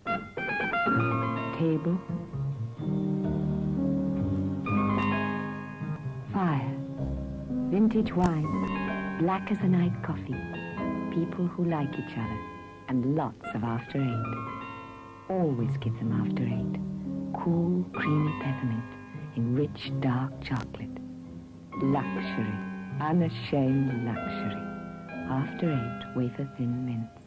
Table. Fire. Vintage wine. Black as a night coffee. People who like each other. And lots of after eight. Always give them after eight. Cool, creamy peppermint in rich, dark chocolate. Luxury. Unashamed luxury. After eight, wafer thin mint.